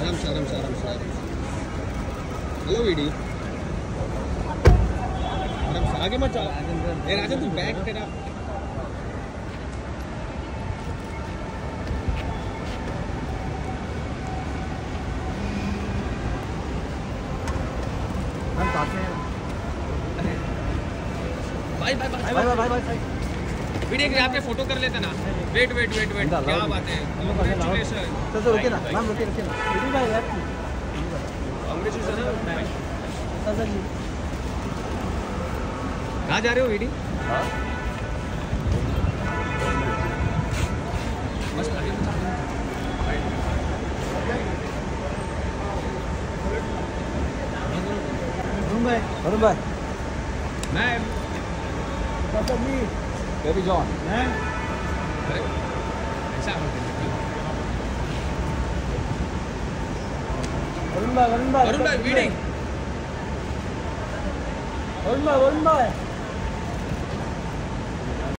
आराम से आराम से आराम से। हेलो वीडी, आराम से आगे मत जाओ। ए राजन तू बैग तेरा भाई भाई भाई भाई भाई भाई वीडियो के आपके फोटो कर लेते ना। वेट वेट वेट वेट, क्या बात है, कांग्रेचुलेशन। सर रुकिए ना मैम, रुकिए रुकिए ना भाई यार, कांग्रेचुलेशन सर जी। कहाँ जा रहे हो वीडी? बस वरुण भाई मैम, बेबी जॉन मैम, वरुण भाई वरुण भाई वीडिंग, वरुण भाई